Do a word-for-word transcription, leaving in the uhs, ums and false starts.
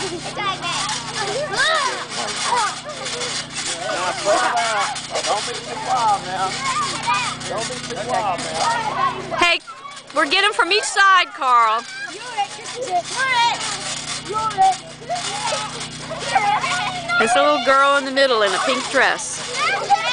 Don't be too wild now. Don't be too wild now. Hey, we're getting from each side, Carl. There's a little girl in the middle in a pink dress.